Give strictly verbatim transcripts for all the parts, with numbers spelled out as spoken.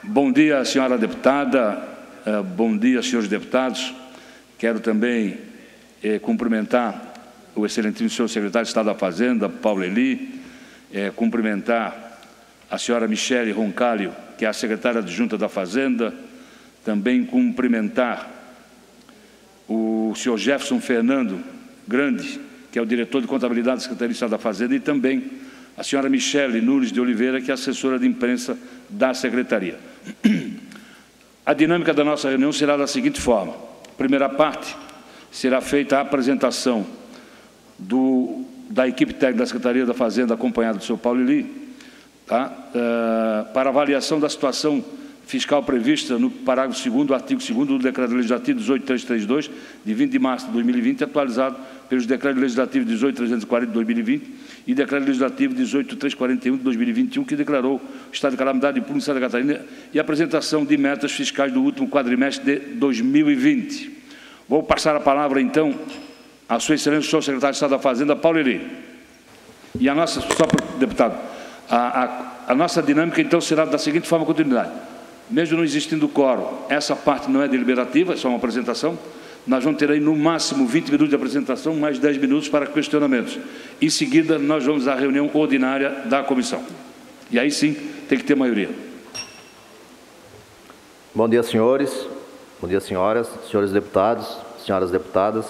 Bom dia, senhora deputada, bom dia, senhores deputados. Quero também eh, cumprimentar o excelentíssimo senhor secretário de Estado da Fazenda, Paulo Eli, eh, cumprimentar a senhora Michele Roncalho, que é a secretária adjunta da Fazenda, também cumprimentar o senhor Jefferson Fernando Grande, que é o diretor de contabilidade da Secretaria de Estado da Fazenda, e também a senhora Michele Nunes de Oliveira, que é assessora de imprensa da Secretaria. A dinâmica da nossa reunião será da seguinte forma: a primeira parte será feita a apresentação do, da equipe técnica da Secretaria da Fazenda, acompanhada do senhor Paulo Eli, tá? uh, para avaliação da situação fiscal prevista no parágrafo segundo, artigo segundo do Decreto Legislativo dezoito mil trezentos e trinta e dois, de vinte de março de dois mil e vinte, atualizado pelos Decretos Legislativos dezoito mil trezentos e quarenta de dois mil e vinte e Decreto Legislativo dezoito mil trezentos e quarenta e um de dois mil e vinte e um, que declarou o estado de calamidade pública no Estado da Catarina, e a apresentação de metas fiscais do último quadrimestre de dois mil e vinte. Vou passar a palavra, então, à sua excelência, o senhor secretário de Estado da Fazenda, Paulo Eli. E a nossa, só deputado, a, a, a nossa dinâmica, então, será da seguinte forma: continuidade. Mesmo não existindo quórum, essa parte não é deliberativa, é só uma apresentação. Nós vamos ter aí, no máximo, vinte minutos de apresentação, mais dez minutos para questionamentos. Em seguida, nós vamos à reunião ordinária da comissão. E aí, sim, tem que ter maioria. Bom dia, senhores. Bom dia, senhoras, senhores deputados, senhoras deputadas.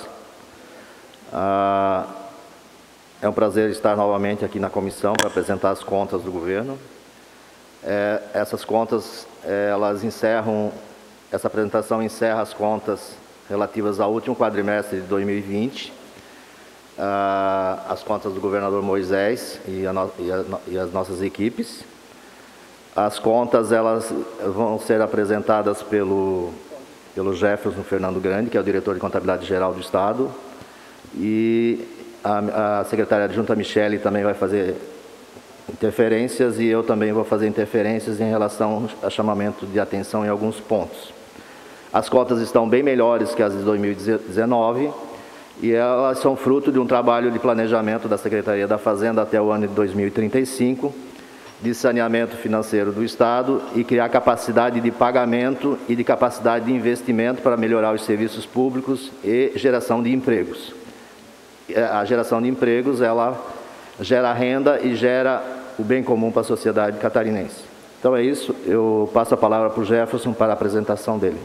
Ah, é um prazer estar novamente aqui na comissão para apresentar as contas do governo. É, essas contas, é, elas encerram, essa apresentação encerra as contas relativas ao último quadrimestre de dois mil e vinte, ah, as contas do governador Moisés e, a no, e, a, e as nossas equipes. As contas, elas vão ser apresentadas pelo, pelo Jefferson Fernando Grande, que é o diretor de contabilidade geral do Estado, e a, a secretária adjunta Michele também vai fazer interferências, e eu também vou fazer interferências em relação a chamamento de atenção em alguns pontos. As cotas estão bem melhores que as de dois mil e dezenove, e elas são fruto de um trabalho de planejamento da Secretaria da Fazenda até o ano de dois mil e trinta e cinco, de saneamento financeiro do Estado e criar capacidade de pagamento e de capacidade de investimento para melhorar os serviços públicos e geração de empregos. A geração de empregos, ela gera renda e gera o bem comum para a sociedade catarinense. Então é isso, eu passo a palavra para o Jefferson para a apresentação dele.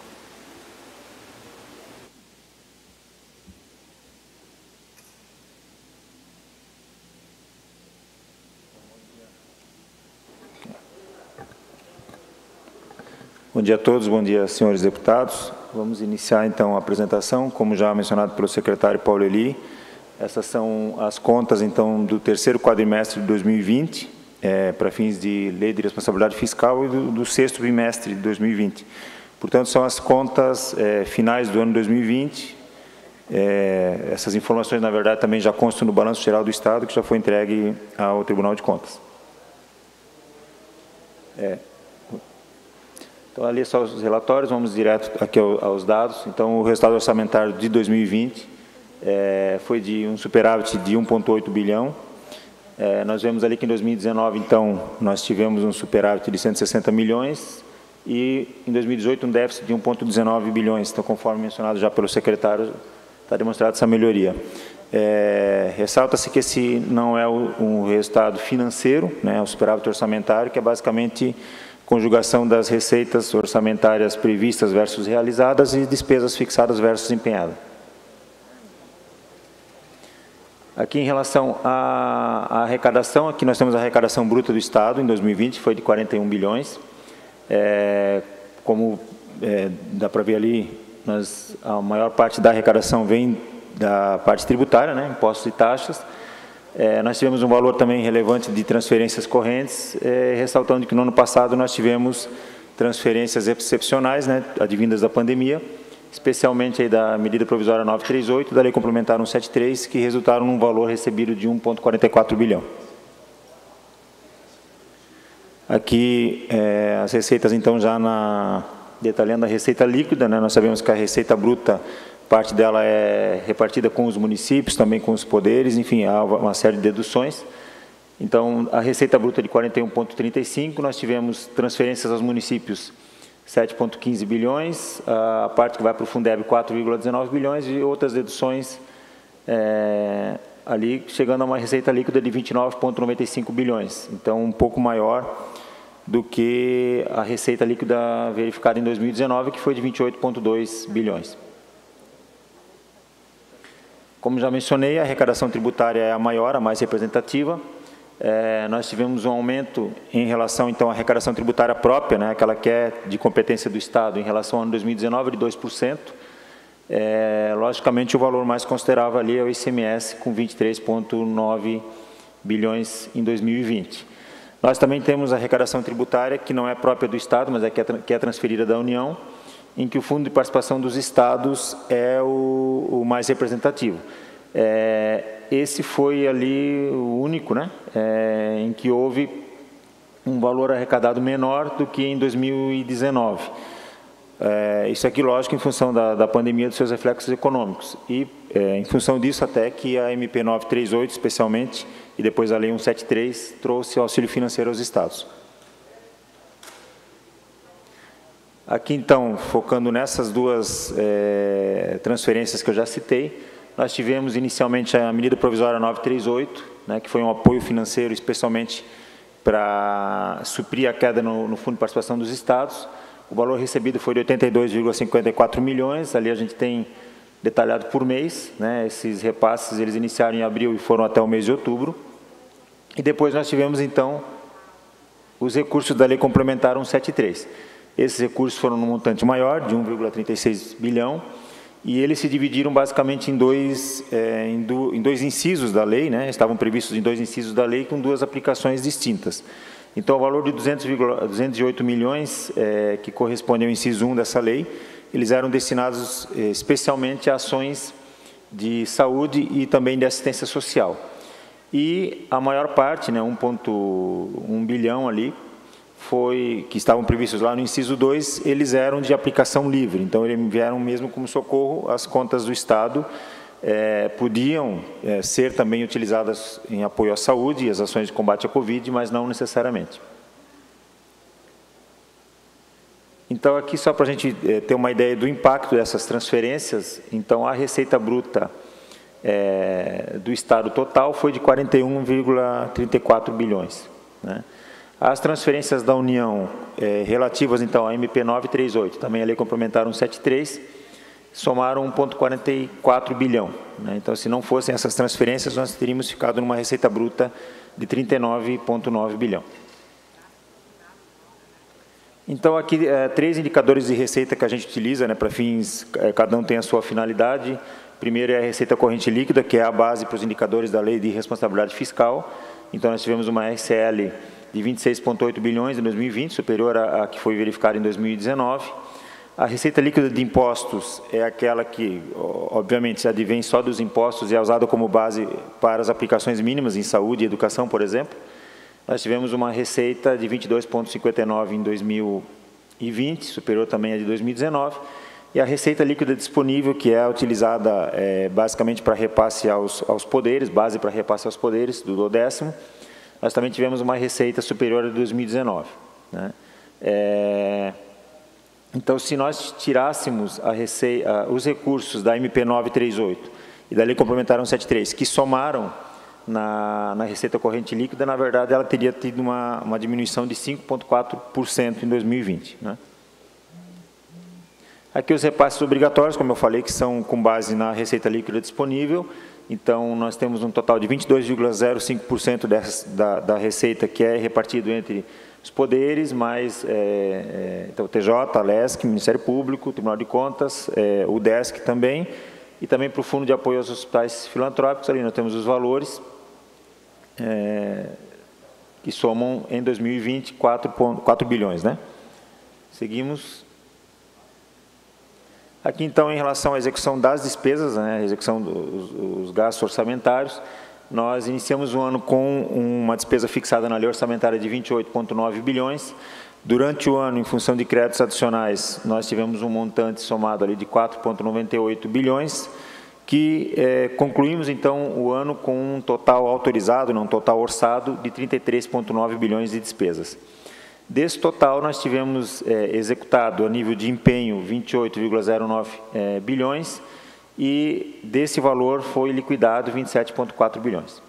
Bom dia a todos, bom dia, senhores deputados. Vamos iniciar, então, a apresentação, como já mencionado pelo secretário Paulo Eli. Essas são as contas, então, do terceiro quadrimestre de dois mil e vinte, é, para fins de lei de responsabilidade fiscal, e do, do sexto bimestre de dois mil e vinte. Portanto, são as contas é, finais do ano dois mil e vinte. É, essas informações, na verdade, também já constam no Balanço Geral do Estado, que já foi entregue ao Tribunal de Contas. É. Então, ali só os relatórios, vamos direto aqui aos dados. Então, o resultado orçamentário de dois mil e vinte é, foi de um superávit de um vírgula oito bilhão. É, nós vemos ali que em dois mil e dezenove, então, nós tivemos um superávit de cento e sessenta milhões e em dois mil e dezoito um déficit de um vírgula dezenove bilhões. Então, conforme mencionado já pelo secretário, está demonstrada essa melhoria. É, ressalta-se que esse não é o, um resultado financeiro, né, o superávit orçamentário, que é basicamente conjugação das receitas orçamentárias previstas versus realizadas e despesas fixadas versus empenhadas. Aqui, em relação à, à arrecadação, aqui nós temos a arrecadação bruta do Estado em dois mil e vinte, foi de quarenta e um bilhões. É, como é, dá para ver ali, nós, a maior parte da arrecadação vem da parte tributária, né, impostos e taxas. É, nós tivemos um valor também relevante de transferências correntes, é, ressaltando que no ano passado nós tivemos transferências excepcionais, né, advindas da pandemia, especialmente aí da medida provisória novecentos e trinta e oito, da lei complementar cento e setenta e três, que resultaram num valor recebido de um vírgula quarenta e quatro bilhão. Aqui é, as receitas, então, já na, detalhando a receita líquida, né, nós sabemos que a receita bruta, parte dela é repartida com os municípios, também com os poderes, enfim, há uma série de deduções. Então, a receita bruta de quarenta e um vírgula trinta e cinco, nós tivemos transferências aos municípios sete vírgula quinze bilhões, a parte que vai para o Fundeb quatro vírgula dezenove bilhões e outras deduções é, ali chegando a uma receita líquida de vinte e nove vírgula noventa e cinco bilhões. Então, um pouco maior do que a receita líquida verificada em dois mil e dezenove, que foi de vinte e oito vírgula dois bilhões. Como já mencionei, a arrecadação tributária é a maior, a mais representativa. É, nós tivemos um aumento em relação, então, à arrecadação tributária própria, né, aquela que é de competência do Estado, em relação ao ano dois mil e dezenove, de dois por cento. É, logicamente, o valor mais considerável ali é o I C M S, com vinte e três vírgula nove bilhões em dois mil e vinte. Nós também temos a arrecadação tributária, que não é própria do Estado, mas é que é, que é transferida da União, em que o Fundo de Participação dos Estados é o, o mais representativo. É, esse foi ali o único, né, é, em que houve um valor arrecadado menor do que em dois mil e dezenove. É, isso aqui, lógico, em função da, da pandemia, dos seus reflexos econômicos. E, é, em função disso, até que a M P novecentos e trinta e oito, especialmente, e depois a Lei cento e setenta e três, trouxe auxílio financeiro aos estados. Aqui, então, focando nessas duas é, transferências que eu já citei, nós tivemos inicialmente a medida provisória novecentos e trinta e oito, né, que foi um apoio financeiro especialmente para suprir a queda no, no Fundo de Participação dos Estados. O valor recebido foi de oitenta e dois vírgula cinquenta e quatro milhões, ali a gente tem detalhado por mês, né, esses repasses eles iniciaram em abril e foram até o mês de outubro. E depois nós tivemos, então, os recursos da Lei Complementar cento e setenta e três. Esses recursos foram num montante maior, de um vírgula trinta e seis bilhão, e eles se dividiram basicamente em dois, é, em, do, em dois incisos da lei, né? Estavam previstos em dois incisos da lei com duas aplicações distintas. Então, o valor de duzentos e oito milhões, é, que corresponde ao inciso um dessa lei, eles eram destinados é, especialmente a ações de saúde e também de assistência social. E a maior parte, né, um vírgula um bilhão ali, foi, que estavam previstos lá no inciso dois, eles eram de aplicação livre, então eles vieram mesmo como socorro, as contas do Estado é, podiam é, ser também utilizadas em apoio à saúde e às ações de combate à Covid, mas não necessariamente. Então, aqui só para a gente é, ter uma ideia do impacto dessas transferências, então a receita bruta é, do Estado total foi de quarenta e um vírgula trinta e quatro bilhões, né? As transferências da União, é, relativas, então, à M P novecentos e trinta e oito, também a Lei Complementar cento e setenta e três, somaram um vírgula quarenta e quatro bilhão. Né? Então, se não fossem essas transferências, nós teríamos ficado numa receita bruta de trinta e nove vírgula nove bilhão. Então, aqui, é, três indicadores de receita que a gente utiliza, né, para fins, é, cada um tem a sua finalidade. Primeiro é a receita corrente líquida, que é a base para os indicadores da Lei de Responsabilidade Fiscal. Então, nós tivemos uma R C L de vinte e seis vírgula oito bilhões em dois mil e vinte, superior à, à que foi verificada em dois mil e dezenove. A receita líquida de impostos é aquela que, obviamente, se advém só dos impostos e é usada como base para as aplicações mínimas em saúde e educação, por exemplo. Nós tivemos uma receita de vinte e dois vírgula cinquenta e nove em dois mil e vinte, superior também à de dois mil e dezenove. E a receita líquida disponível, que é utilizada é, basicamente para repasse aos, aos poderes, base para repasse aos poderes do duodécimo, nós também tivemos uma receita superior a dois mil e dezenove. Né? É, então, se nós tirássemos a receita, os recursos da M P novecentos e trinta e oito e da Lei Complementar cento e setenta e três, que somaram na, na receita corrente líquida, na verdade, ela teria tido uma, uma diminuição de cinco vírgula quatro por cento em dois mil e vinte. Né? Aqui os repasses obrigatórios, como eu falei, que são com base na receita líquida disponível. Então, nós temos um total de vinte e dois vírgula zero cinco por cento da, da receita que é repartido entre os poderes, mais é, é, então, o T J, a Lesc, Ministério Público, Tribunal de Contas, é, o DESC também, e também para o Fundo de Apoio aos Hospitais Filantrópicos. Ali nós temos os valores é, que somam, em dois mil e vinte, quatro bilhões. Né? Seguimos. Aqui, então, em relação à execução das despesas, né, a execução dos, dos gastos orçamentários, nós iniciamos o ano com uma despesa fixada na lei orçamentária de vinte e oito vírgula nove bilhões. Durante o ano, em função de créditos adicionais, nós tivemos um montante somado ali de quatro vírgula noventa e oito bilhões. que é, concluímos, então, o ano com um total autorizado, não, um total orçado, de trinta e três vírgula nove bilhões de despesas. Desse total, nós tivemos é, executado, a nível de empenho, vinte e oito vírgula zero nove é, bilhões, e desse valor foi liquidado vinte e sete vírgula quatro bilhões.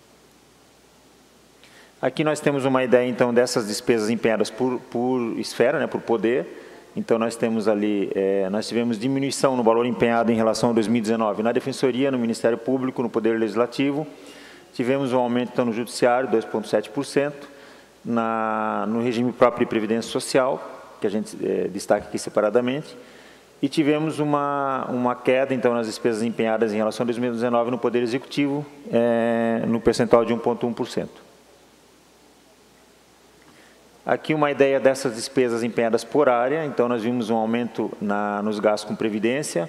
Aqui nós temos uma ideia, então, dessas despesas empenhadas por, por esfera, né, por poder. Então, nós temos ali, é, nós tivemos diminuição no valor empenhado em relação a dois mil e dezenove na Defensoria, no Ministério Público, no Poder Legislativo. Tivemos um aumento, então, no Judiciário, dois vírgula sete por cento, na, no regime próprio de Previdência Social, que a gente é, destaca aqui separadamente. E tivemos uma, uma queda, então, nas despesas empenhadas em relação a dois mil e dezenove no Poder Executivo, é, no percentual de um vírgula um por cento. Aqui uma ideia dessas despesas empenhadas por área. Então, nós vimos um aumento na, nos gastos com previdência,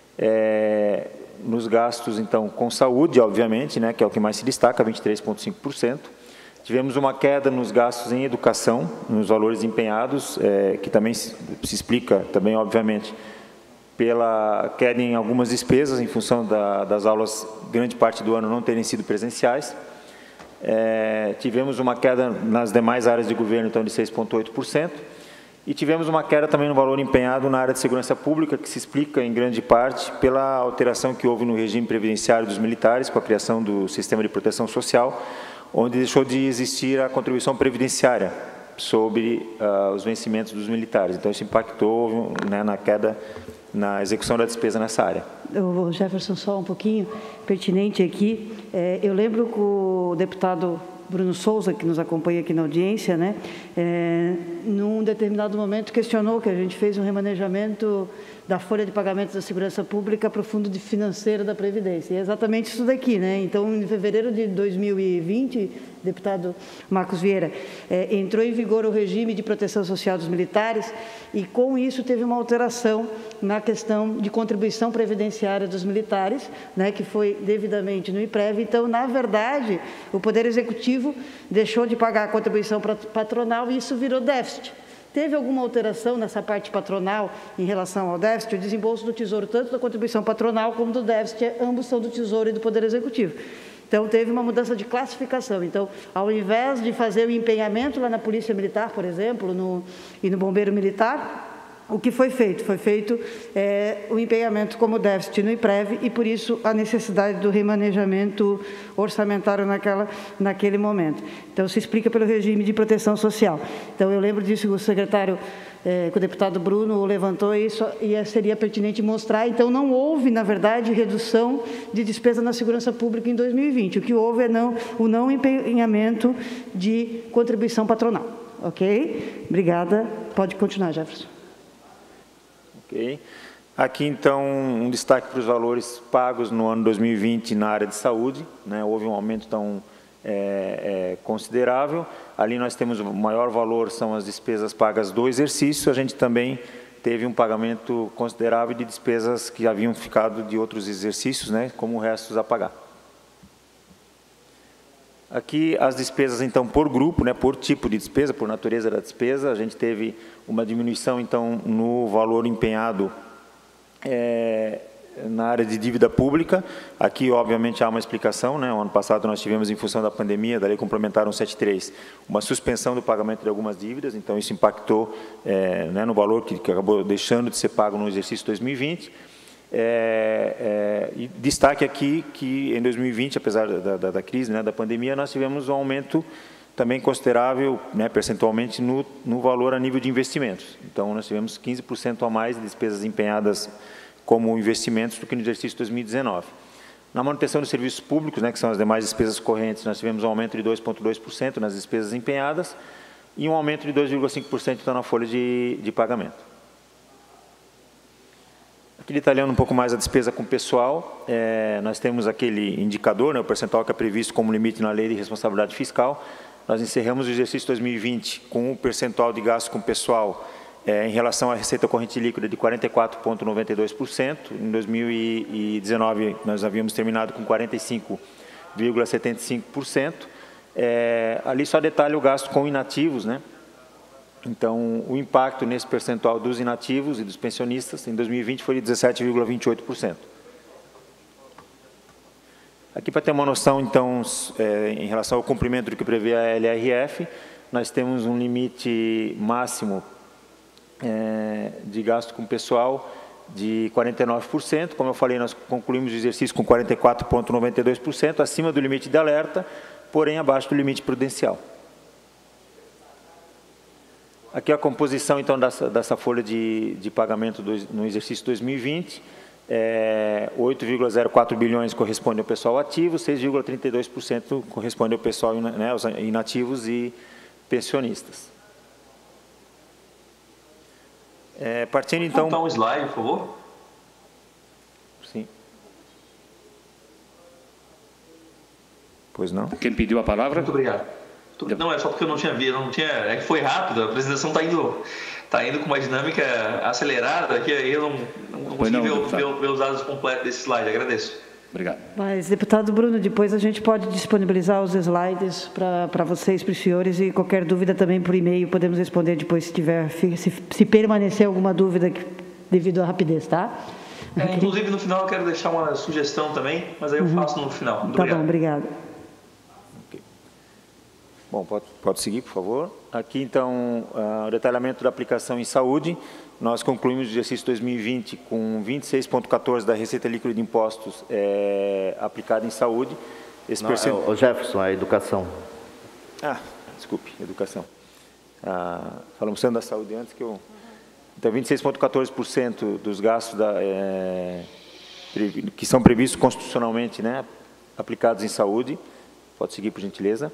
é, nos gastos, então, com saúde, obviamente, né, que é o que mais se destaca, vinte e três vírgula cinco por cento. Tivemos uma queda nos gastos em educação, nos valores empenhados, é, que também se, se explica, também, obviamente, pela queda em algumas despesas, em função da, das aulas, grande parte do ano, não terem sido presenciais. É, tivemos uma queda nas demais áreas de governo, então, de seis vírgula oito por cento, e tivemos uma queda também no valor empenhado na área de segurança pública, que se explica, em grande parte, pela alteração que houve no regime previdenciário dos militares, com a criação do sistema de proteção social, onde deixou de existir a contribuição previdenciária sobre uh, os vencimentos dos militares. Então, isso impactou, né, na queda, na execução da despesa nessa área. O Jefferson, só um pouquinho pertinente aqui. É, eu lembro que o deputado Bruno Souza, que nos acompanha aqui na audiência, né, é, num determinado momento questionou que a gente fez um remanejamento da folha de pagamento da segurança pública para o fundo de financeiro da Previdência. E é exatamente isso daqui, né? Então, em fevereiro de dois mil e vinte, deputado Marcos Vieira, é, entrou em vigor o regime de proteção social dos militares e, com isso, teve uma alteração na questão de contribuição previdenciária dos militares, né, que foi devidamente no IPREV. Então, na verdade, o Poder Executivo deixou de pagar a contribuição patronal e isso virou déficit. Teve alguma alteração nessa parte patronal em relação ao déficit? O desembolso do Tesouro, tanto da contribuição patronal como do déficit, ambos são do Tesouro e do Poder Executivo. Então, teve uma mudança de classificação. Então, ao invés de fazer o empenhamento lá na Polícia Militar, por exemplo, no, e no Bombeiro Militar, o que foi feito? Foi feito é, o empenhamento como déficit no IPREV e, por isso, a necessidade do remanejamento orçamentário naquela, naquele momento. Então, se explica pelo regime de proteção social. Então, eu lembro disso, o secretário, é, que o deputado Bruno levantou isso e seria pertinente mostrar. Então, não houve, na verdade, redução de despesa na segurança pública em dois mil e vinte. O que houve é não, o não empenhamento de contribuição patronal. Ok? Obrigada. Pode continuar, Jefferson. Okay. Aqui, então, um destaque para os valores pagos no ano dois mil e vinte na área de saúde, né? Houve um aumento tão é, é, considerável. Ali nós temos o maior valor, são as despesas pagas do exercício. A gente também teve um pagamento considerável de despesas que haviam ficado de outros exercícios, né, como restos a pagar. Aqui as despesas, então, por grupo, né, por tipo de despesa, por natureza da despesa, a gente teve uma diminuição, então, no valor empenhado é, na área de dívida pública. Aqui, obviamente, há uma explicação, né? O ano passado nós tivemos, em função da pandemia, da Lei Complementar cento e setenta e três, uma suspensão do pagamento de algumas dívidas, então isso impactou é, né, no valor que, que acabou deixando de ser pago no exercício dois mil e vinte. É, é, e destaque aqui que em dois mil e vinte, apesar da, da, da crise, né, da pandemia, nós tivemos um aumento também considerável, né, percentualmente, no, no valor a nível de investimentos. Então, nós tivemos quinze por cento a mais de despesas empenhadas como investimentos do que no exercício dois mil e dezenove. Na manutenção dos serviços públicos, né, que são as demais despesas correntes, nós tivemos um aumento de dois vírgula dois por cento nas despesas empenhadas e um aumento de dois vírgula cinco por cento então, na folha de, de pagamento. Aqui detalhando um pouco mais a despesa com pessoal, é, nós temos aquele indicador, né, o percentual que é previsto como limite na Lei de Responsabilidade Fiscal. Nós encerramos o exercício dois mil e vinte com um percentual de gasto com pessoal é, em relação à receita corrente líquida de quarenta e quatro vírgula noventa e dois por cento. Em dois mil e dezenove, nós havíamos terminado com quarenta e cinco vírgula setenta e cinco por cento. É, ali só detalha o gasto com inativos, né? Então, o impacto nesse percentual dos inativos e dos pensionistas em dois mil e vinte foi de dezessete vírgula vinte e oito por cento. Aqui, para ter uma noção, então, é, em relação ao cumprimento do que prevê a L R F, nós temos um limite máximo é, de gasto com pessoal de quarenta e nove por cento. Como eu falei, nós concluímos o exercício com quarenta e quatro vírgula noventa e dois por cento, acima do limite de alerta, porém abaixo do limite prudencial. Aqui a composição, então, dessa, dessa folha de, de pagamento do, no exercício dois mil e vinte. É, oito vírgula zero quatro bilhões corresponde ao pessoal ativo, seis vírgula trinta e dois por cento corresponde ao pessoal, né, aos inativos e pensionistas. É, partindo então... Vou botar um slide, por favor. Sim. Pois não? Quem pediu a palavra? Muito obrigado. Não, é só porque eu não tinha visto, não tinha, é que foi rápido, a apresentação está indo, tá indo com uma dinâmica acelerada, que aí eu não, não consegui não, ver, ver, ver os dados completos desse slide. Agradeço. Obrigado. Mas, deputado Bruno, depois a gente pode disponibilizar os slides para vocês, para os senhores, e qualquer dúvida também por e-mail podemos responder depois, se tiver, se, se permanecer alguma dúvida devido à rapidez, tá? É, okay. Inclusive, no final, eu quero deixar uma sugestão também, mas aí eu uhum. faço no final. Muito tá obrigado. Bom, obrigado. Okay. Bom, pode, pode seguir, por favor. Aqui, então, uh, o detalhamento da aplicação em saúde. Nós concluímos o exercício dois mil e vinte com vinte e seis vírgula quatorze da Receita Líquida de Impostos é, aplicada em saúde. Esse Não, percent... é o Jefferson, a educação. Ah, desculpe, educação. Ah, falamos tanto da saúde antes que eu... Então, vinte e seis vírgula quatorze por cento dos gastos da, é, que são previstos constitucionalmente, né, aplicados em saúde. Pode seguir, por gentileza.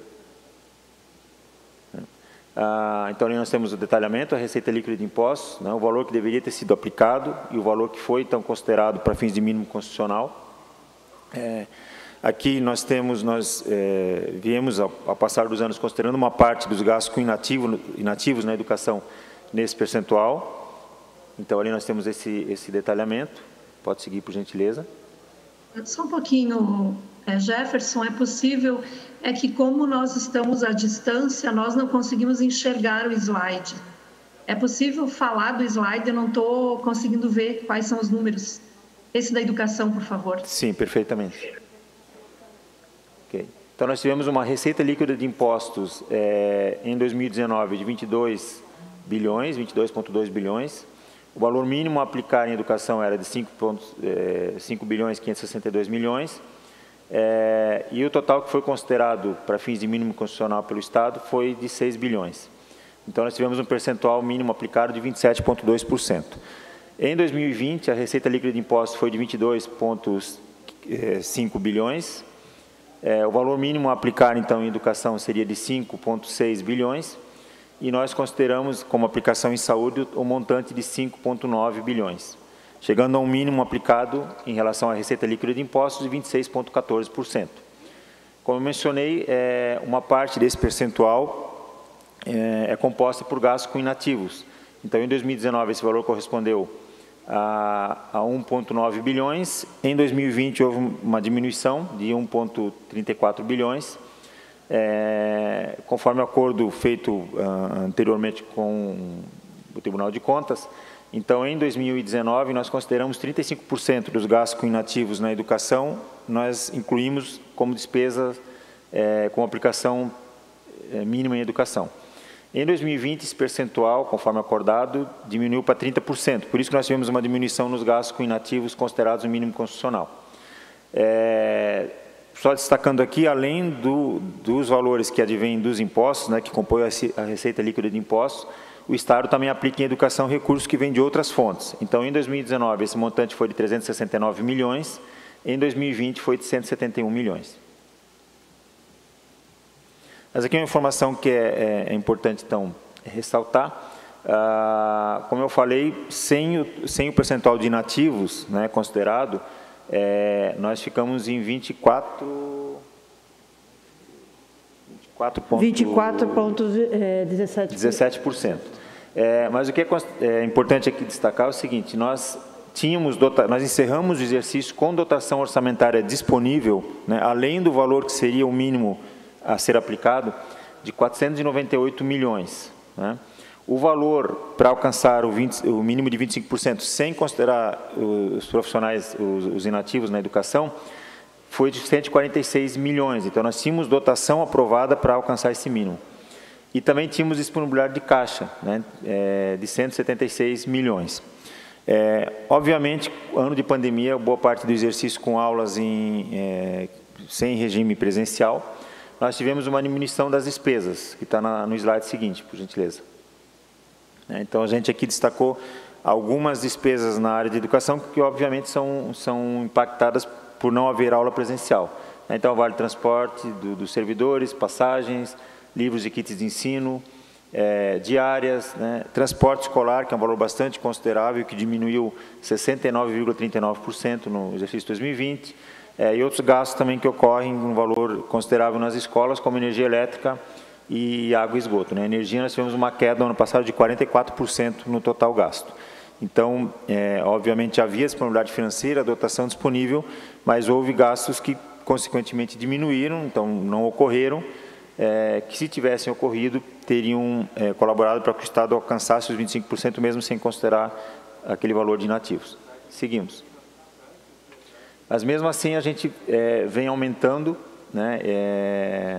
Ah, então, ali nós temos o detalhamento, a receita líquida de impostos, né, o valor que deveria ter sido aplicado e o valor que foi, então, considerado para fins de mínimo constitucional. É, aqui nós temos, nós é, viemos, ao, ao passar dos anos, considerando uma parte dos gastos com inativo, inativos na educação nesse percentual. Então, ali nós temos esse, esse detalhamento. Pode seguir, por gentileza. Só um pouquinho, Jefferson, é possível... é que como nós estamos à distância, nós não conseguimos enxergar o slide. É possível falar do slide? Eu não estou conseguindo ver quais são os números. Esse da educação, por favor. Sim, perfeitamente. Okay. Então, nós tivemos uma receita líquida de impostos é, em dois mil e dezenove de vinte e dois bilhões, vinte e dois vírgula dois bilhões. O valor mínimo a aplicar em educação era de cinco bilhões quinhentos e sessenta e dois milhões. É, e o total que foi considerado para fins de mínimo constitucional pelo Estado foi de seis bilhões. Então, nós tivemos um percentual mínimo aplicado de vinte e sete vírgula dois por cento. Em dois mil e vinte, a receita líquida de impostos foi de vinte e dois vírgula cinco bilhões. É, o valor mínimo a aplicar, então, em educação seria de cinco vírgula seis bilhões. E nós consideramos como aplicação em saúde o montante de cinco vírgula nove bilhões. Chegando a um mínimo aplicado em relação à receita líquida de impostos de vinte e seis vírgula quatorze por cento. Como eu mencionei, é, uma parte desse percentual é, é composta por gastos com inativos. Então, em dois mil e dezenove, esse valor correspondeu a, a um vírgula nove bilhões. Em dois mil e vinte, houve uma diminuição de um vírgula trinta e quatro bilhões, é, conforme o acordo feito uh, anteriormente com o Tribunal de Contas. Então, em dois mil e dezenove, nós consideramos trinta e cinco por cento dos gastos com inativos na educação, nós incluímos como despesa é, com aplicação é, mínima em educação. Em dois mil e vinte, esse percentual, conforme acordado, diminuiu para trinta por cento. Por isso que nós tivemos uma diminuição nos gastos com inativos considerados o mínimo constitucional. É, só destacando aqui, além do, dos valores que advêm dos impostos, né, que compõem a receita líquida de impostos, o Estado também aplica em educação recursos que vêm de outras fontes. Então, em dois mil e dezenove, esse montante foi de trezentos e sessenta e nove milhões, em dois mil e vinte foi de cento e setenta e um milhões. Mas aqui é uma informação que é, é, é importante, então, ressaltar. Ah, como eu falei, sem o, sem o percentual de inativos, né, considerado, é, nós ficamos em vinte e quatro... vinte e quatro vírgula dezessete por cento. É, mas o que é, é importante aqui destacar é o seguinte, nós, tínhamos dota, nós encerramos o exercício com dotação orçamentária disponível, né, além do valor que seria o mínimo a ser aplicado, de quatrocentos e noventa e oito milhões. Né? O valor para alcançar o, vinte, o mínimo de vinte e cinco por cento, sem considerar os profissionais, os, os inativos na educação, foi de cento e quarenta e seis milhões. Então, nós tínhamos dotação aprovada para alcançar esse mínimo. E também tínhamos disponibilidade de caixa, né, é, de cento e setenta e seis milhões. É, obviamente, ano de pandemia, boa parte do exercício com aulas em, é, sem regime presencial, nós tivemos uma diminuição das despesas, que está no slide seguinte, por gentileza. É, então, a gente aqui destacou algumas despesas na área de educação que, obviamente, são, são impactadas por não haver aula presencial. Então, vale transporte do, dos servidores, passagens, livros e kits de ensino, é, diárias, né, transporte escolar, que é um valor bastante considerável, que diminuiu sessenta e nove vírgula trinta e nove por cento no exercício dois mil e vinte, é, e outros gastos também que ocorrem um valor considerável nas escolas, como energia elétrica e água e esgoto. Né? Energia, nós tivemos uma queda no ano passado de quarenta e quatro por cento no total gasto. Então, é, obviamente, havia disponibilidade financeira, dotação disponível, mas houve gastos que, consequentemente, diminuíram, então não ocorreram, é, que, se tivessem ocorrido, teriam é, colaborado para que o Estado alcançasse os vinte e cinco por cento, mesmo sem considerar aquele valor de inativos. Seguimos. Mas, mesmo assim, a gente é, vem aumentando, né, é...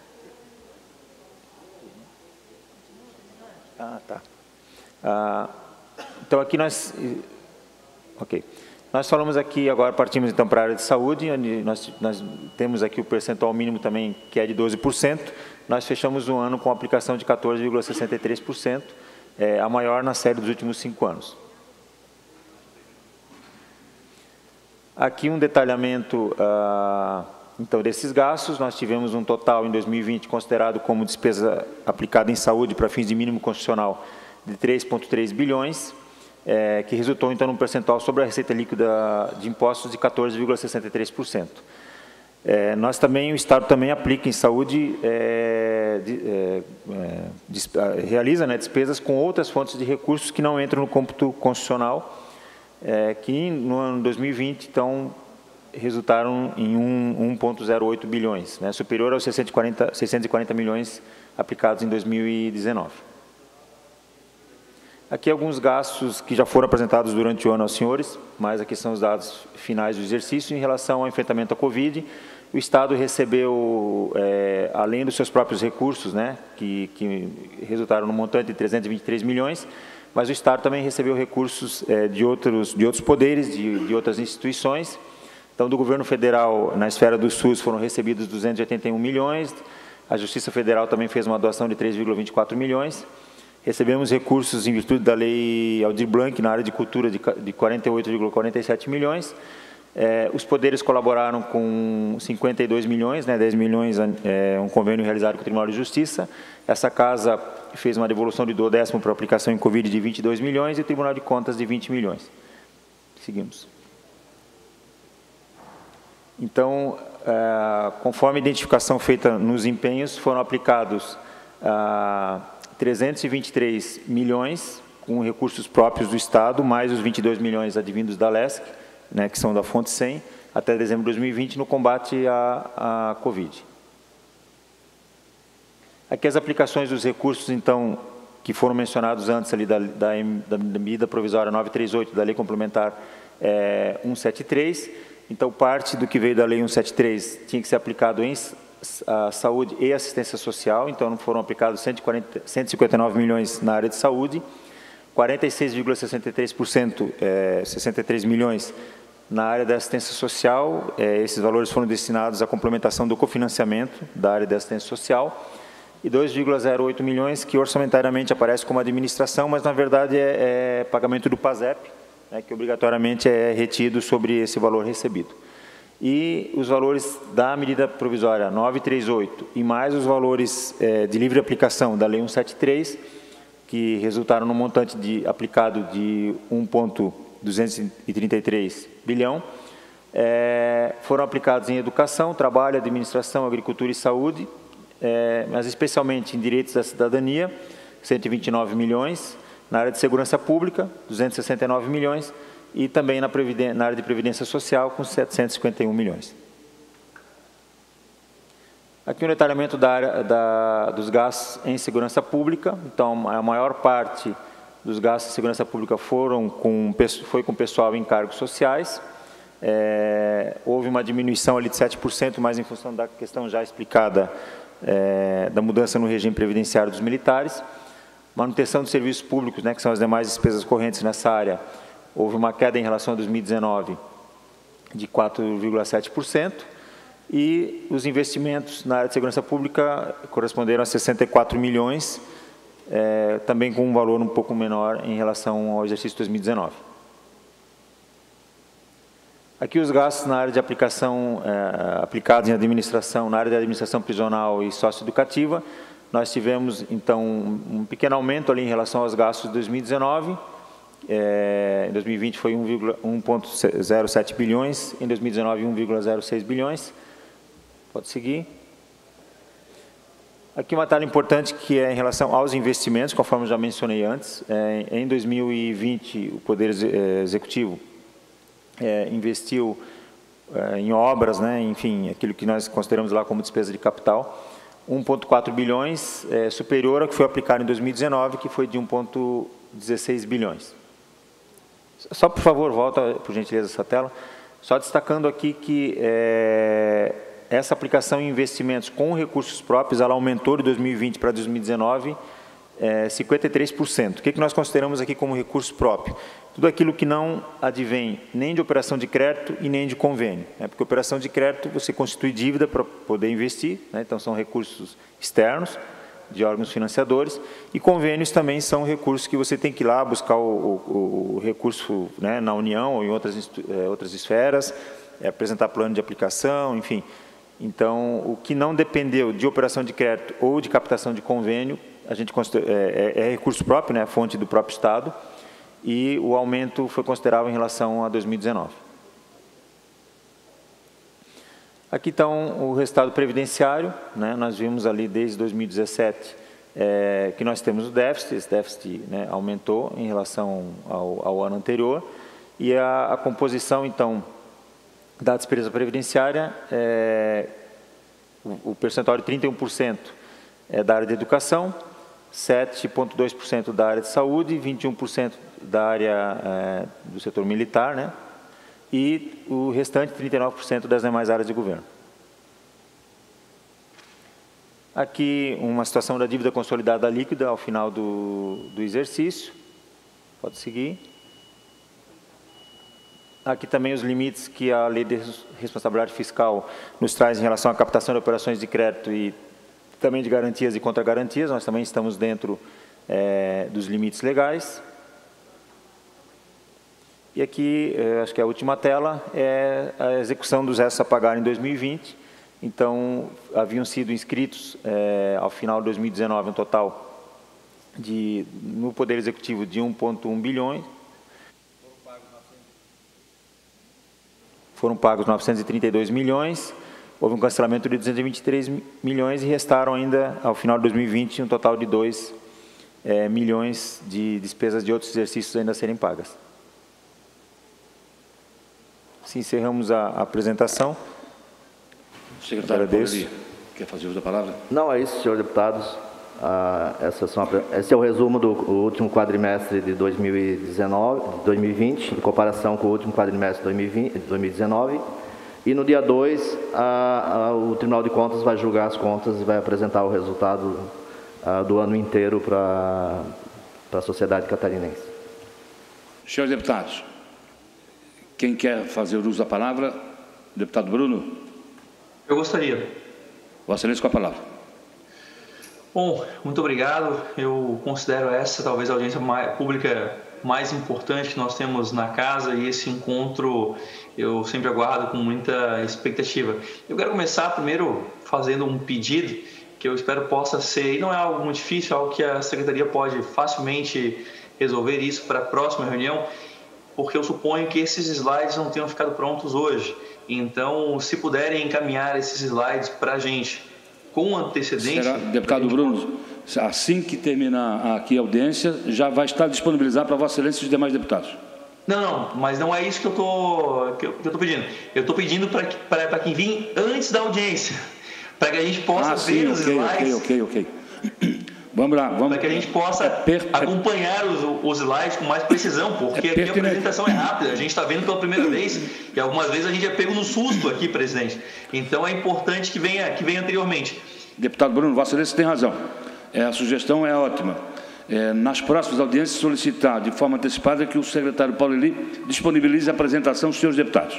Ah, tá. Ah, então, aqui nós... Ok. Nós falamos aqui, agora partimos então para a área de saúde, onde nós, nós temos aqui o percentual mínimo também, que é de doze por cento. Nós fechamos o ano com a aplicação de quatorze vírgula sessenta e três por cento, é, a maior na série dos últimos cinco anos. Aqui um detalhamento, ah, então, desses gastos. Nós tivemos um total, em dois mil e vinte, considerado como despesa aplicada em saúde para fins de mínimo constitucional de três vírgula três bilhões, É, que resultou, então, num percentual sobre a receita líquida de impostos de quatorze vírgula sessenta e três por cento. É, nós também, o Estado também aplica em saúde, é, de, é, é, realiza, né, despesas com outras fontes de recursos que não entram no cômputo constitucional, é, que no ano dois mil e vinte, então, resultaram em um vírgula zero oito bilhões, né, superior aos seiscentos e quarenta milhões aplicados em dois mil e dezenove. Aqui alguns gastos que já foram apresentados durante o ano aos senhores, mas aqui são os dados finais do exercício. Em relação ao enfrentamento à Covid, o Estado recebeu, é, além dos seus próprios recursos, né, que, que resultaram no montante de trezentos e vinte e três milhões, mas o Estado também recebeu recursos é, de, outros, de outros poderes, de, de outras instituições. Então, do governo federal, na esfera do SUS, foram recebidos duzentos e oitenta e um milhões, a Justiça Federal também fez uma doação de três vírgula vinte e quatro milhões, recebemos recursos em virtude da Lei Aldir Blanc na área de cultura de quarenta e oito vírgula quarenta e sete milhões. É, os poderes colaboraram com cinquenta e dois milhões, né, dez milhões, é, um convênio realizado com o Tribunal de Justiça. Essa casa fez uma devolução de duodécimo para aplicação em Covid de vinte e dois milhões e o Tribunal de Contas de vinte milhões. Seguimos. Então, é, conforme a identificação feita nos empenhos, foram aplicados ah, trezentos e vinte e três milhões com recursos próprios do Estado, mais os vinte e dois milhões advindos da Lesc, né, que são da Fonte cem, até dezembro de dois mil e vinte, no combate à, à Covid. Aqui as aplicações dos recursos, então, que foram mencionados antes ali da, da, da medida provisória novecentos e trinta e oito, da Lei Complementar é, cento e setenta e três. Então, parte do que veio da Lei cento e setenta e três tinha que ser aplicado em a saúde e assistência social, então foram aplicados cento e quarenta, cento e cinquenta e nove milhões na área de saúde, quarenta e seis vírgula sessenta e três por cento, é, sessenta e três milhões na área da assistência social. É, esses valores foram destinados à complementação do cofinanciamento da área da assistência social, e dois vírgula zero oito milhões que orçamentariamente aparece como administração, mas na verdade é, é pagamento do PASEP, né, que obrigatoriamente é retido sobre esse valor recebido. E os valores da medida provisória novecentos e trinta e oito e mais os valores é, de livre aplicação da Lei cento e setenta e três, que resultaram no montante de, aplicado de um vírgula duzentos e trinta e três bilhão, é, foram aplicados em educação, trabalho, administração, agricultura e saúde, é, mas especialmente em direitos da cidadania, cento e vinte e nove milhões, na área de segurança pública, duzentos e sessenta e nove milhões, e também na, na área de previdência social, com setecentos e cinquenta e um milhões. Aqui um detalhamento da área da, dos gastos em segurança pública. Então, a maior parte dos gastos em segurança pública foram com, foi com pessoal em cargos sociais, é, houve uma diminuição ali de sete por cento, mas em função da questão já explicada é, da mudança no regime previdenciário dos militares. Manutenção dos serviços públicos, né, que são as demais despesas correntes nessa área, houve uma queda em relação a dois mil e dezenove de quatro vírgula sete por cento. E os investimentos na área de segurança pública corresponderam a sessenta e quatro milhões, é, também com um valor um pouco menor em relação ao exercício dois mil e dezenove. Aqui os gastos na área de aplicação, é, aplicados em administração, na área de administração prisional e socioeducativa, nós tivemos, então, um pequeno aumento ali em relação aos gastos de dois mil e dezenove, é, em dois mil e vinte foi um vírgula zero sete bilhões, em dois mil e dezenove um vírgula zero seis bilhões. Pode seguir. Aqui uma detalhe importante que é em relação aos investimentos, conforme já mencionei antes. É, em dois mil e vinte, o Poder Executivo é, investiu é, em obras, né, enfim, aquilo que nós consideramos lá como despesa de capital, um vírgula quatro bilhões, é, superior ao que foi aplicado em dois mil e dezenove, que foi de um vírgula dezesseis bilhões. Só, por favor, volta, por gentileza, essa tela. Só destacando aqui que é, essa aplicação em investimentos com recursos próprios, ela aumentou de dois mil e vinte para dois mil e dezenove é, cinquenta e três por cento. O que, que nós consideramos aqui como recurso próprio? Tudo aquilo que não advém nem de operação de crédito e nem de convênio. Né? Porque operação de crédito você constitui dívida para poder investir, né? Então são recursos externos de órgãos financiadores, e convênios também são recursos que você tem que ir lá buscar o, o, o recurso, né, na União ou em outras, é, outras esferas, é, apresentar plano de aplicação, enfim. Então, o que não dependeu de operação de crédito ou de captação de convênio, a gente é, é, é recurso próprio, né, a fonte do próprio Estado, e o aumento foi considerável em relação a dois mil e dezenove. Aqui está o resultado previdenciário, né, nós vimos ali desde dois mil e dezessete é, que nós temos o déficit, esse déficit, né, aumentou em relação ao, ao ano anterior, e a, a composição, então, da despesa previdenciária, é, o, o percentual de trinta e um por cento é da área de educação, sete vírgula dois por cento da área de saúde, vinte e um por cento da área é, do setor militar, né, e o restante, trinta e nove por cento das demais áreas de governo. Aqui, uma situação da dívida consolidada líquida ao final do, do exercício. Pode seguir. Aqui também os limites que a Lei de Responsabilidade Fiscal nos traz em relação à captação de operações de crédito e também de garantias e contragarantias. Nós também estamos dentro é, dos limites legais. E aqui, acho que a última tela, é a execução dos restos a pagar em dois mil e vinte. Então, haviam sido inscritos, é, ao final de dois mil e dezenove, um total de, no Poder Executivo de um vírgula um bilhões. Foram pagos novecentos e trinta e dois milhões, houve um cancelamento de duzentos e vinte e três milhões e restaram ainda, ao final de dois mil e vinte, um total de dois é, milhões de despesas de outros exercícios ainda a serem pagas. Assim encerramos a, a apresentação. Secretário Paulo, quer fazer uso da palavra? Não, é isso, senhores deputados. Ah, essas são, esse é o resumo do último quadrimestre de dois mil e dezenove, dois mil e vinte, em comparação com o último quadrimestre de dois mil e vinte, dois mil e dezenove. E no dia dois, a, a, o Tribunal de Contas vai julgar as contas e vai apresentar o resultado a, do ano inteiro para a sociedade catarinense. Senhores deputados, quem quer fazer uso da palavra? Deputado Bruno? Eu gostaria. Vossa Excelência, com a palavra. Bom, muito obrigado. Eu considero essa talvez a audiência mais, pública mais importante que nós temos na casa, e esse encontro eu sempre aguardo com muita expectativa. Eu quero começar primeiro fazendo um pedido que eu espero possa ser, e não é algo muito difícil, é algo que a Secretaria pode facilmente resolver isso para a próxima reunião, porque eu suponho que esses slides não tenham ficado prontos hoje. Então, se puderem encaminhar esses slides para a gente com antecedência... Será, deputado Bruno, assim que terminar aqui a audiência, já vai estar disponibilizado para Vossa Excelência e os demais deputados. Não, não, mas não é isso que eu tô, que eu, que eu tô pedindo. Eu estou pedindo para quem vir antes da audiência, para que a gente possa ah, ver sim, os okay, slides. Ok, ok, ok. Vamos lá, vamos... Para que a gente possa é per... acompanhar os, os slides com mais precisão, porque é aqui a apresentação é rápida, a gente está vendo pela primeira vez, e algumas vezes a gente é pego no susto aqui, presidente. Então é importante que venha, que venha anteriormente. Deputado Bruno, Vossa Excelência tem razão. É, a sugestão é ótima. É, nas próximas audiências, solicitar de forma antecipada que o secretário Paulo Eli disponibilize a apresentação dos senhores deputados.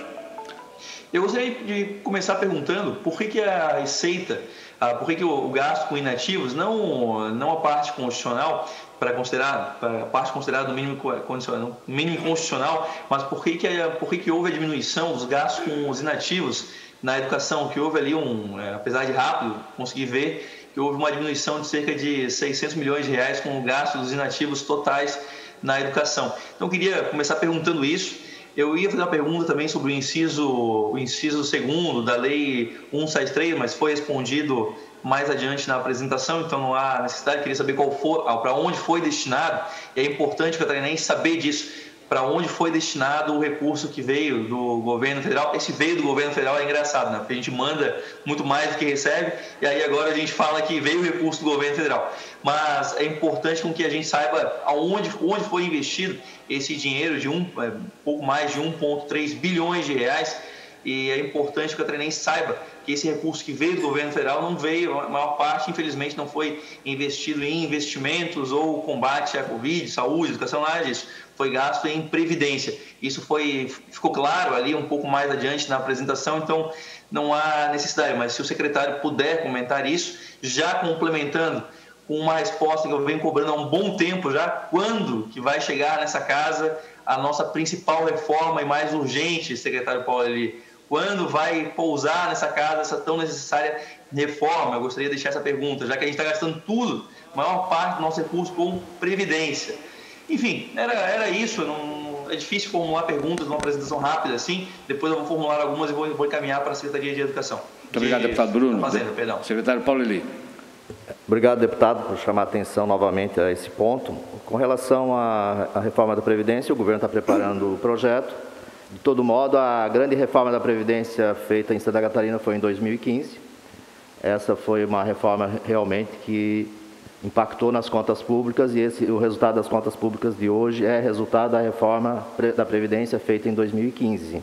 Eu gostaria de começar perguntando por que, que a receita, ah, por que, que o, o gasto com inativos, não, não a parte constitucional, para considerar, para a parte considerada do mínimo condicional, mínimo constitucional, mas por que, que, por que, que houve a diminuição dos gastos com os inativos na educação, que houve ali um, é, apesar de rápido, consegui ver que houve uma diminuição de cerca de seiscentos milhões de reais com o gasto dos inativos totais na educação. Então, eu queria começar perguntando isso. Eu ia fazer uma pergunta também sobre o inciso, o inciso segundo da Lei cento e setenta e três, mas foi respondido mais adiante na apresentação, então não há necessidade. Eu queria saber qual for, para onde foi destinado, e é importante o catarinense saber disso, para onde foi destinado o recurso que veio do governo federal. Esse veio do governo federal é engraçado, né? Porque a gente manda muito mais do que recebe, e aí agora a gente fala que veio o recurso do governo federal. Mas é importante com que a gente saiba aonde, onde foi investido esse dinheiro de um, é, pouco mais de um vírgula três bilhões de reais, e é importante que o catarinense saiba que esse recurso que veio do governo federal não veio, a maior parte, infelizmente, não foi investido em investimentos ou combate à Covid, saúde, educação, nada disso. Foi gasto em previdência. Isso foi, ficou claro ali um pouco mais adiante na apresentação, então não há necessidade, mas se o secretário puder comentar isso, já complementando com uma resposta que eu venho cobrando há um bom tempo já, quando que vai chegar nessa casa a nossa principal reforma e mais urgente, secretário Paulo Eli? Quando vai pousar nessa casa essa tão necessária reforma? Eu gostaria de deixar essa pergunta, já que a gente está gastando tudo, a maior parte do nosso recurso com previdência. Enfim, era, era isso. Não, é difícil formular perguntas numa apresentação rápida assim. Depois eu vou formular algumas e vou, vou encaminhar para a Secretaria de Educação. Muito obrigado, de, deputado Bruno. Fazenda, perdão. Secretário Paulo Eli. Obrigado, deputado, por chamar a atenção novamente a esse ponto. Com relação à, à reforma da Previdência, o governo está preparando o projeto. De todo modo, a grande reforma da Previdência feita em Santa Catarina foi em dois mil e quinze. Essa foi uma reforma realmente que impactou nas contas públicas, e esse, o resultado das contas públicas de hoje é resultado da reforma da Previdência feita em dois mil e quinze.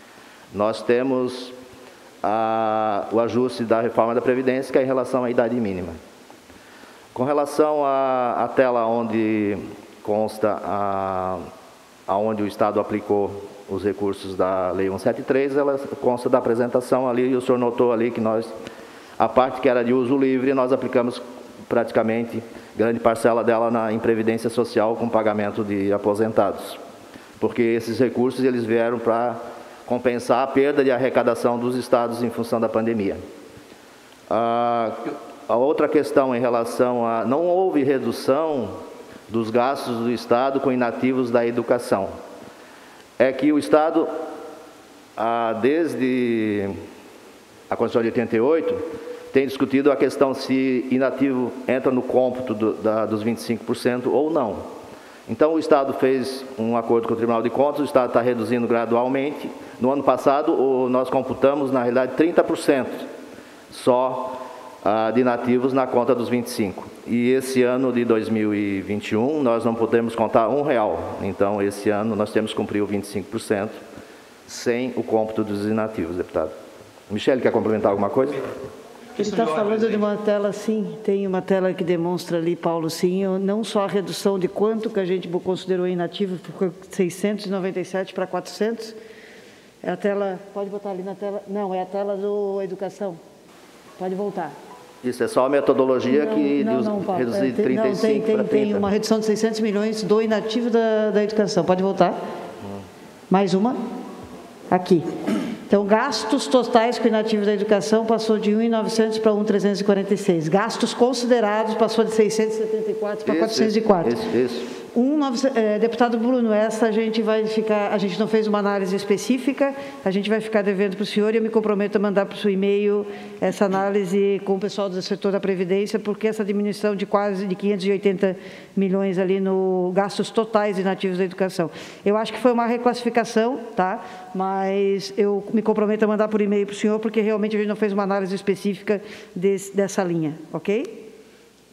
Nós temos a, o ajuste da reforma da Previdência, que é em relação à idade mínima. Com relação à, à tela onde consta a, aonde o Estado aplicou os recursos da Lei cento e setenta e três, ela consta da apresentação ali, e o senhor notou ali que nós, a parte que era de uso livre, nós aplicamos praticamente grande parcela dela na, em Previdência Social com pagamento de aposentados, porque esses recursos eles vieram para compensar a perda de arrecadação dos estados em função da pandemia. A, a outra questão em relação a... não houve redução dos gastos do Estado com inativos da educação. É que o Estado, a, desde a Constituição de oitenta e oito, tem discutido a questão se inativo entra no cômputo do, da, dos vinte e cinco por cento ou não. Então, o Estado fez um acordo com o Tribunal de Contas, o Estado está reduzindo gradualmente. No ano passado, o, nós computamos, na realidade, trinta por cento só ah, de inativos na conta dos vinte e cinco por cento. E esse ano de dois mil e vinte e um, nós não podemos contar um real. Então, esse ano, nós temos que cumprir o vinte e cinco por cento sem o cômputo dos inativos, deputado. Michele, quer complementar alguma coisa? Ele está falando de uma tela, sim, tem uma tela que demonstra ali, Paulo, sim, não só a redução de quanto que a gente considerou inativo, ficou seiscentos e noventa e sete para quatrocentos, é a tela, pode botar ali na tela, não, é a tela do Educação, pode voltar. Isso é só a metodologia não, que não, não, Paulo, reduz de tem, trinta e cinco não, tem, para trinta. Tem uma redução de seiscentos milhões do inativo da, da Educação, pode voltar? Hum. Mais uma? Aqui. Então, gastos totais com inativo da educação passou de um milhão e novecentos para um milhão trezentos e quarenta e seis. Gastos considerados passou de seiscentos e setenta e quatro para quatrocentos e quatro. Isso, isso. Um, é, deputado Bruno, essa a gente vai ficar, a gente não fez uma análise específica, a gente vai ficar devendo para o senhor e eu me comprometo a mandar para o seu e-mail essa análise com o pessoal do setor da Previdência, porque essa diminuição de quase de quinhentos e oitenta milhões ali no gastos totais inativos da educação. Eu acho que foi uma reclassificação, tá? Mas eu me comprometo a mandar por e-mail para o senhor, porque realmente a gente não fez uma análise específica desse, dessa linha, ok?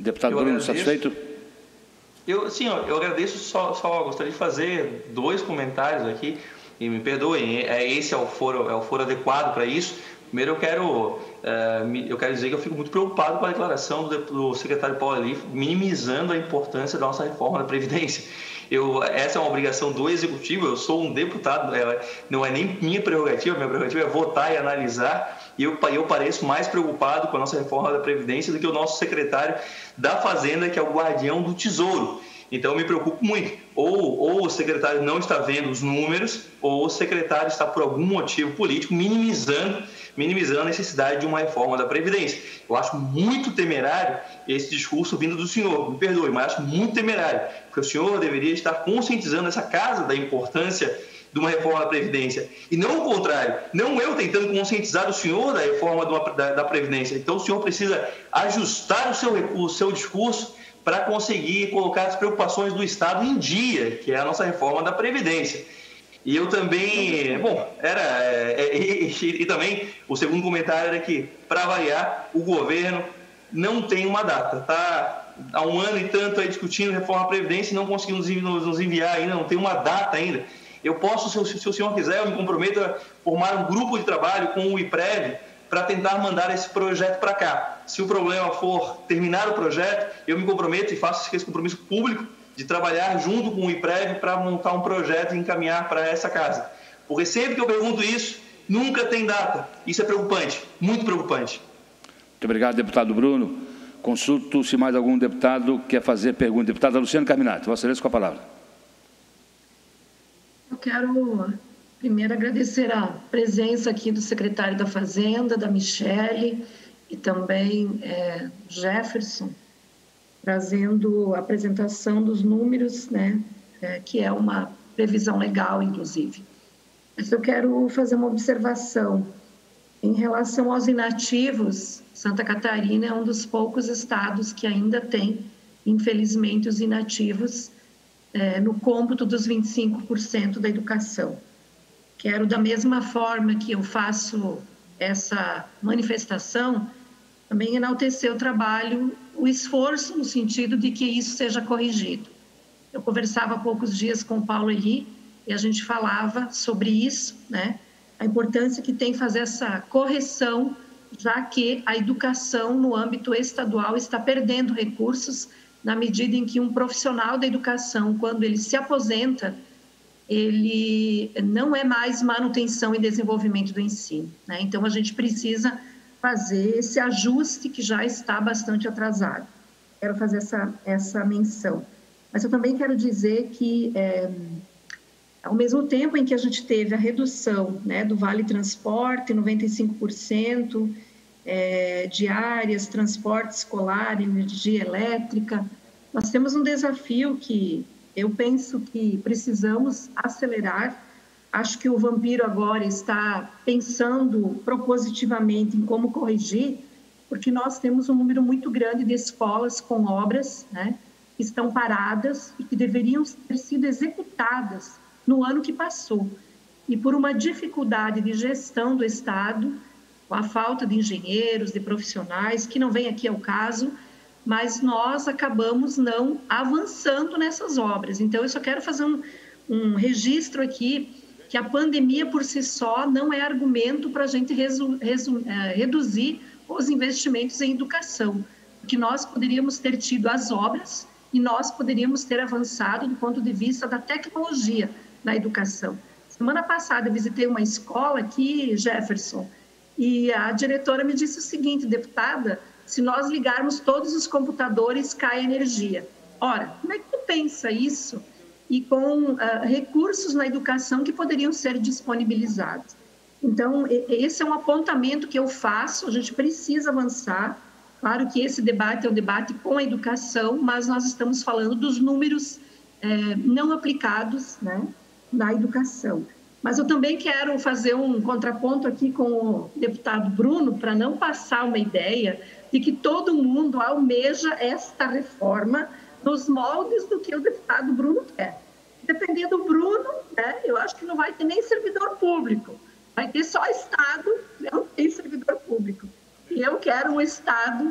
Deputado eu Bruno, agradeço. satisfeito? Eu, sim, eu agradeço, só, só gostaria de fazer dois comentários aqui, e me perdoem, é, esse é o foro, é o foro adequado para isso. Primeiro, eu quero, é, eu quero dizer que eu fico muito preocupado com a declaração do, do secretário Paulo Eli, minimizando a importância da nossa reforma da Previdência. Eu, essa é uma obrigação do Executivo, eu sou um deputado, ela não é nem minha prerrogativa, minha prerrogativa é votar e analisar, e eu, eu pareço mais preocupado com a nossa reforma da Previdência do que o nosso secretário da Fazenda, que é o guardião do Tesouro. Então, eu me preocupo muito. Ou, ou o secretário não está vendo os números, ou o secretário está, por algum motivo político, minimizando, minimizando a necessidade de uma reforma da Previdência. Eu acho muito temerário esse discurso vindo do senhor, me perdoe, mas acho muito temerário, porque o senhor deveria estar conscientizando essa casa da importância de uma reforma da Previdência. E não o contrário, não eu tentando conscientizar o senhor da reforma da, da Previdência. Então, o senhor precisa ajustar o seu, o seu discurso para conseguir colocar as preocupações do Estado em dia, que é a nossa reforma da Previdência. E eu também, bom, era, é, e, e, e também o segundo comentário era que, para variar, o governo não tem uma data, tá? Há um ano e tanto aí discutindo reforma da Previdência e não conseguimos nos enviar ainda, não tem uma data ainda. Eu posso, se o, se o senhor quiser, eu me comprometo a formar um grupo de trabalho com o IPREV para tentar mandar esse projeto para cá. Se o problema for terminar o projeto, eu me comprometo e faço esse compromisso público de trabalhar junto com o IPREV para montar um projeto e encaminhar para essa casa. Porque sempre que eu pergunto isso, nunca tem data. Isso é preocupante, muito preocupante. Muito obrigado, deputado Bruno. Consulto se mais algum deputado quer fazer pergunta. Deputada Luciana Carminati, Vossa Excelência, com a palavra. Eu quero primeiro agradecer a presença aqui do secretário da Fazenda, da Michele e também é, Jefferson, trazendo a apresentação dos números, né, é, que é uma previsão legal, inclusive. Mas eu quero fazer uma observação. Em relação aos inativos, Santa Catarina é um dos poucos estados que ainda tem, infelizmente, os inativos é, no cômputo dos vinte e cinco por cento da educação. Quero, da mesma forma que eu faço essa manifestação, também enaltecer o trabalho, o esforço no sentido de que isso seja corrigido. Eu conversava há poucos dias com o Paulo Eli e a gente falava sobre isso, né? A importância que tem fazer essa correção, já que a educação no âmbito estadual está perdendo recursos na medida em que um profissional da educação, quando ele se aposenta, ele não é mais manutenção e desenvolvimento do ensino, né? Então, a gente precisa fazer esse ajuste que já está bastante atrasado. Quero fazer essa, essa menção. Mas eu também quero dizer que, é, ao mesmo tempo em que a gente teve a redução, né, do Vale Transporte, noventa e cinco por cento, é, de áreas, transporte escolar, energia elétrica, nós temos um desafio que eu penso que precisamos acelerar. Acho que o Vampiro agora está pensando propositivamente em como corrigir, porque nós temos um número muito grande de escolas com obras, né, que estão paradas e que deveriam ter sido executadas no ano que passou. E por uma dificuldade de gestão do Estado, com a falta de engenheiros, de profissionais, que não vem aqui ao caso, mas nós acabamos não avançando nessas obras. Então, eu só quero fazer um, um registro aqui, que a pandemia por si só não é argumento para a gente resu, resu, é, reduzir os investimentos em educação, porque nós poderíamos ter tido as obras e nós poderíamos ter avançado do ponto de vista da tecnologia na educação. Semana passada eu visitei uma escola aqui, Jefferson, e a diretora me disse o seguinte: deputada, se nós ligarmos todos os computadores, cai a energia. Ora, como é que tu pensa isso? E com uh, recursos na educação que poderiam ser disponibilizados. Então, esse é um apontamento que eu faço, a gente precisa avançar. Claro que esse debate é um debate com a educação, mas nós estamos falando dos números eh, não aplicados, né, na educação. Mas eu também quero fazer um contraponto aqui com o deputado Bruno, para não passar uma ideia de que todo mundo almeja esta reforma nos moldes do que o deputado Bruno quer. Dependendo do Bruno, né, eu acho que não vai ter nem servidor público, vai ter só Estado, não tem servidor público. E eu quero um Estado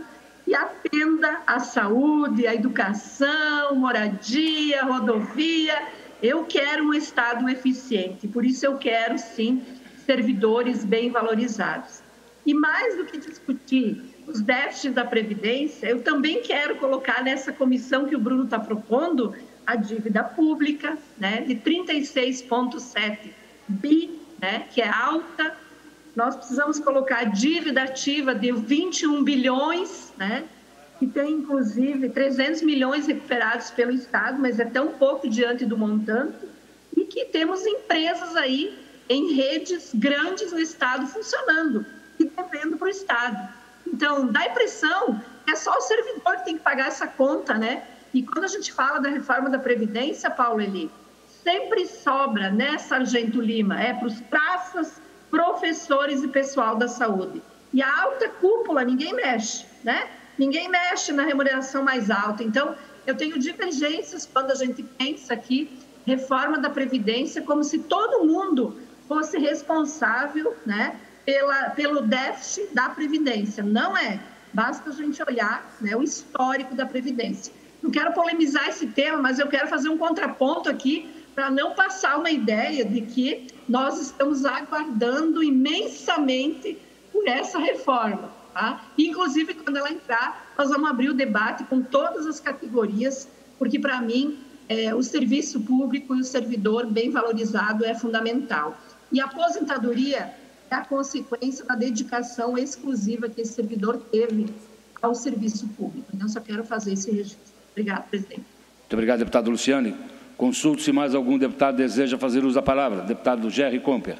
e atenda a saúde, a educação, moradia, rodovia. Eu quero um Estado eficiente, por isso eu quero, sim, servidores bem valorizados. E mais do que discutir os déficits da Previdência, eu também quero colocar nessa comissão que o Bruno está propondo a dívida pública, né, de trinta e seis vírgula sete bi, né, que é alta. Nós precisamos colocar a dívida ativa de vinte e um bilhões, né, que tem, inclusive, trezentos milhões recuperados pelo Estado, mas é tão pouco diante do montante, e que temos empresas aí em redes grandes no Estado funcionando e devendo para o Estado. Então, dá a impressão que é só o servidor que tem que pagar essa conta, né? E quando a gente fala da reforma da Previdência, Paulo Eli, sempre sobra, né, Sargento Lima, é para os praças, professores e pessoal da saúde. E a alta cúpula, ninguém mexe, né? Ninguém mexe na remuneração mais alta. Então, eu tenho divergências quando a gente pensa aqui, reforma da Previdência, como se todo mundo fosse responsável, né, pela, pelo déficit da Previdência. Não é. Basta a gente olhar, né, o histórico da Previdência. Não quero polemizar esse tema, mas eu quero fazer um contraponto aqui para não passar uma ideia de que nós estamos aguardando imensamente por essa reforma. Tá? Inclusive, quando ela entrar, nós vamos abrir o debate com todas as categorias, porque, para mim, é, o serviço público e o servidor bem valorizado é fundamental. E a aposentadoria é a consequência da dedicação exclusiva que esse servidor teve ao serviço público. Então, só quero fazer esse registro. Obrigado, presidente. Muito obrigado, deputado Luciane. Consulto se mais algum deputado deseja fazer uso da palavra. Deputado Gerry Comper.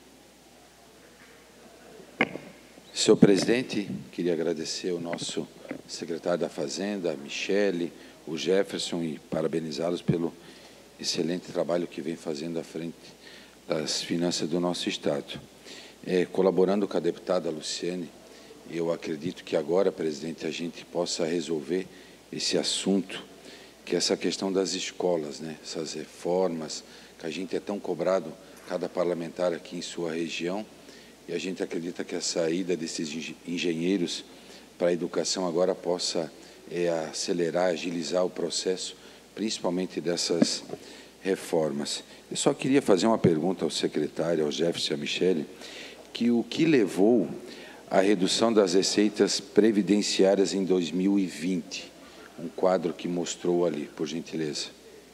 Senhor presidente, queria agradecer ao nosso secretário da Fazenda, a Michele, o Jefferson, e parabenizá-los pelo excelente trabalho que vem fazendo à frente das finanças do nosso Estado. É, colaborando com a deputada Luciane, eu acredito que agora, presidente, a gente possa resolver esse assunto, que é essa questão das escolas, né? Essas reformas que a gente é tão cobrado, cada parlamentar aqui em sua região, e a gente acredita que a saída desses engenheiros para a educação agora possa é, acelerar, agilizar o processo, principalmente dessas reformas. Eu só queria fazer uma pergunta ao secretário, ao Jefferson e à Michele, que o que levou à redução das receitas previdenciárias em dois mil e vinte? Um quadro que mostrou ali, por gentileza.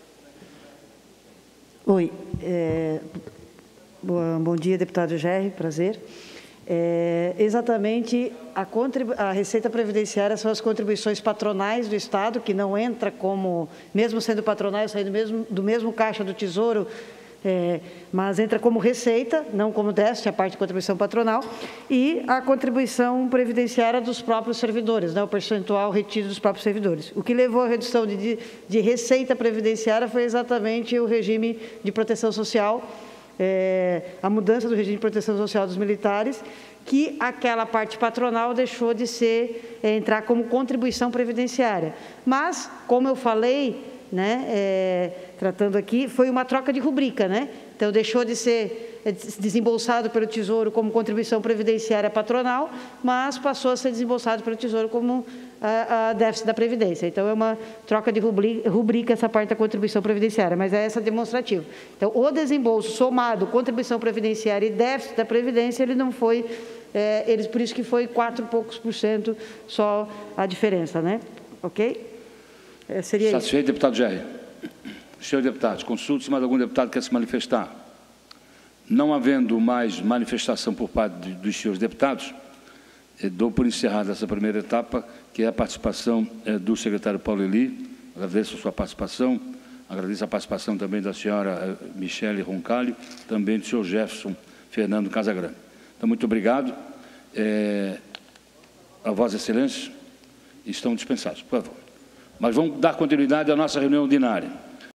Oi. É... Bom dia, deputado Gerry, prazer. É, exatamente, a, a Receita Previdenciária são as contribuições patronais do Estado, que não entra como, mesmo sendo patronais, saindo do mesmo, do mesmo caixa do Tesouro, é, mas entra como receita, não como déficit, a parte de contribuição patronal, e a contribuição previdenciária dos próprios servidores, né, o percentual retido dos próprios servidores. O que levou à redução de, de, de receita previdenciária foi exatamente o regime de proteção social, É, a mudança do regime de proteção social dos militares, que aquela parte patronal deixou de ser, é, entrar como contribuição previdenciária. Mas, como eu falei, né, é, tratando aqui, foi uma troca de rubrica, né? Então, deixou de ser desembolsado pelo Tesouro como contribuição previdenciária patronal, mas passou a ser desembolsado pelo Tesouro como a, a déficit da Previdência. Então, é uma troca de rubrica, rubrica essa parte da contribuição previdenciária, mas é essa demonstrativa. Então, o desembolso somado, contribuição previdenciária e déficit da Previdência, ele não foi, é, eles, por isso que foi quatro e poucos por cento só a diferença, né? Ok? É, seria Satisfeito, isso. deputado Gerry? Senhores deputados, consulte se mais algum deputado quer se manifestar. Não havendo mais manifestação por parte dos senhores deputados, dou por encerrada essa primeira etapa, que é a participação do secretário Paulo Eli. Agradeço a sua participação, agradeço a participação também da senhora Michele Roncalho, também do senhor Jefferson Fernando Casagrande. Então, muito obrigado. É, a Vossa Excelência estão dispensados, por favor. Mas vamos dar continuidade à nossa reunião ordinária.